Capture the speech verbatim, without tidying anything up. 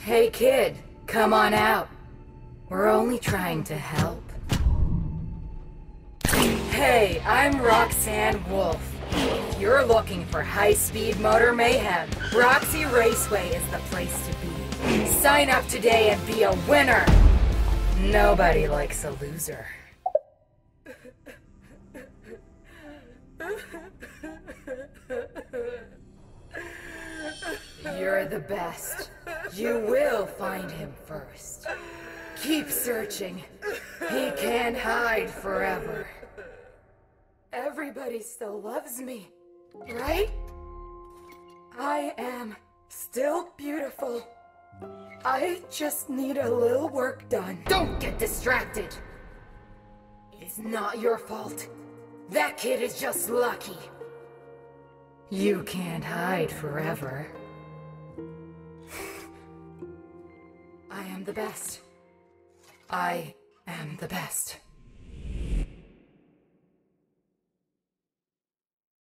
Hey kid, come on out. We're only trying to help. Hey, I'm Roxanne Wolf. If you're looking for high-speed motor mayhem, Roxy Raceway is the place to be. Sign up today and be a winner! Nobody likes a loser. You're the best. You will find him first. Keep searching. He can't hide forever. Everybody still loves me, right? I am still beautiful. I just need a little work done. Don't get distracted! It's not your fault. That kid is just lucky. You can't hide forever. I am the best. I am the best.